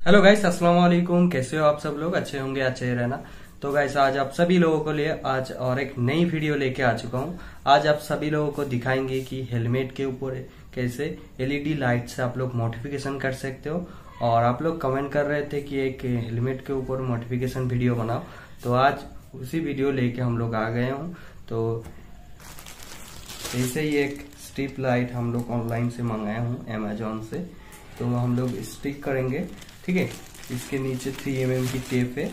Hello guys, अस्सलाम वालेकुम। कैसे हो आप सब लोग? अच्छे होंगे, अच्छे ही रहना। तो गाइस आज आप सभी लोगों को लिए आज और एक नई वीडियो लेके आ चुका हूँ। आज आप सभी लोगों को दिखाएंगे कि हेलमेट के ऊपर कैसे एलईडी लाइट से आप लोग मॉडिफिकेशन कर सकते हो। और आप लोग कमेंट कर रहे थे कि एक हेलमेट के ऊपर मॉडिफिकेशन वीडियो बनाओ, तो आज उसी वीडियो लेके हम लोग आ गए हूँ। तो ऐसे ही एक स्ट्रिप लाइट हम लोग ऑनलाइन से मंगाए हूँ, अमेजोन से। तो हम लोग स्टिक करेंगे, ठीक है। इसके नीचे 3 mm की टेप है,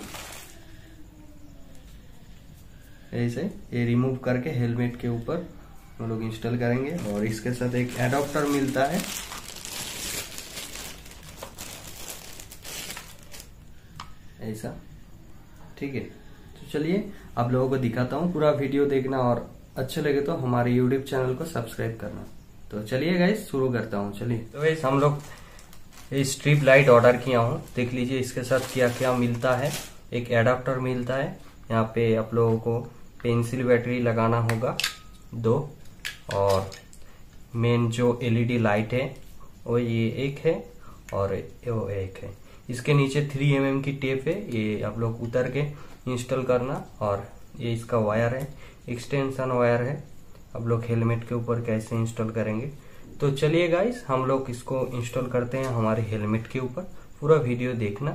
ऐसे ये रिमूव करके हेलमेट के ऊपर हम लोग इंस्टॉल करेंगे। और इसके साथ एक एडाप्टर मिलता है, ऐसा, ठीक है। तो चलिए आप लोगों को दिखाता हूँ, पूरा वीडियो देखना और अच्छे लगे तो हमारे यूट्यूब चैनल को सब्सक्राइब करना। तो चलिए गाइस शुरू करता हूँ। चलिए तो गाइस हम लोग स्ट्रिप लाइट ऑर्डर किया हूँ, देख लीजिए इसके साथ क्या क्या मिलता है। एक एडाप्टर मिलता है, यहाँ पे आप लोगों को पेंसिल बैटरी लगाना होगा 2, और मेन जो एलईडी लाइट है वो ये एक है और वो एक है। इसके नीचे 3 mm की टेप है, ये आप लोग उतर के इंस्टॉल करना। और ये इसका वायर है, एक्सटेंशन वायर है। आप लोग हेलमेट के ऊपर कैसे इंस्टॉल करेंगे, तो चलिए गाइस हम लोग इसको इंस्टॉल करते हैं हमारे हेलमेट के ऊपर। पूरा वीडियो देखना।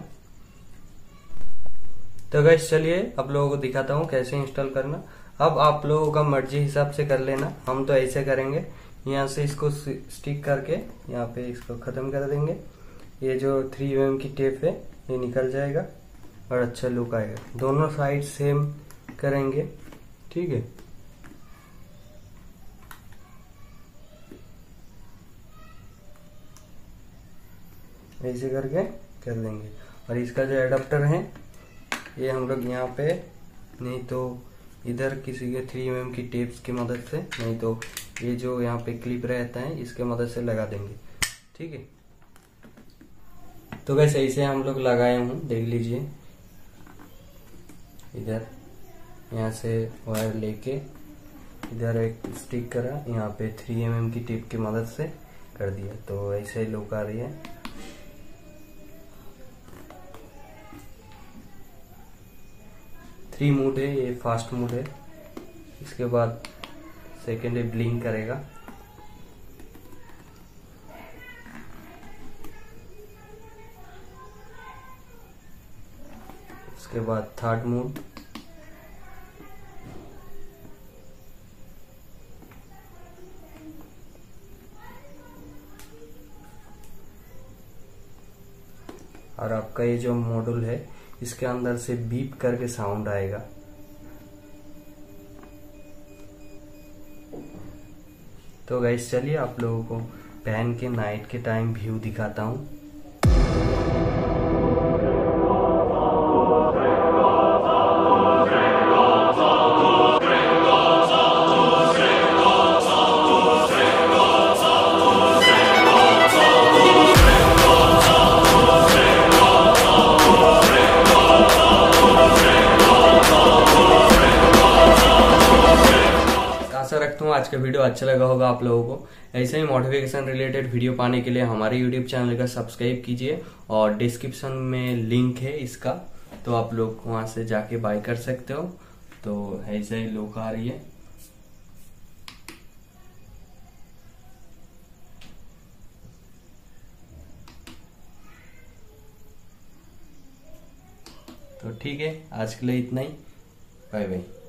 तो गाइस चलिए आप लोगों को दिखाता हूँ कैसे इंस्टॉल करना। अब आप लोगों का मर्जी हिसाब से कर लेना, हम तो ऐसे करेंगे। यहाँ से इसको स्टिक करके यहाँ पे इसको खत्म कर देंगे। ये जो 3 mm की टेप है ये निकल जाएगा और अच्छा लुक आएगा। दोनों साइड सेम करेंगे, ठीक है। ऐसे करके कर देंगे। और इसका जो एडाप्टर है ये हम लोग यहाँ पे, नहीं तो इधर किसी के 3 mm की टेप्स की मदद से, नहीं तो ये जो यहाँ पे क्लिप रहता है इसके मदद से लगा देंगे, ठीक है। तो वैसे ऐसे हम लोग लगाए हूँ, देख लीजिए। इधर यहाँ से वायर लेके इधर एक स्टिक करा, यहाँ पे 3 mm की टेप की मदद से कर दिया। तो ऐसे लुक आ रही है। 3 मोड है, ये फास्ट मोड है। इसके बाद सेकेंड है, ब्लिंक करेगा। इसके बाद थर्ड मोड, और आपका ये जो मॉड्यूल है इसके अंदर से बीप करके साउंड आएगा। तो गाइस चलिए आप लोगों को पहन के नाइट के टाइम व्यू दिखाता हूँ। आशा रखता हूँ आज का वीडियो अच्छा लगा होगा आप लोगों को। ऐसे ही मॉडिफिकेशन रिलेटेड वीडियो पाने के लिए हमारे यूट्यूब चैनल का सब्सक्राइब कीजिए, और डिस्क्रिप्शन में लिंक है इसका, तो आप लोग वहां से जाके बाय कर सकते हो। तो ऐसे ही लुक आ रही है। तो ठीक है, आज के लिए इतना ही। Bye bye.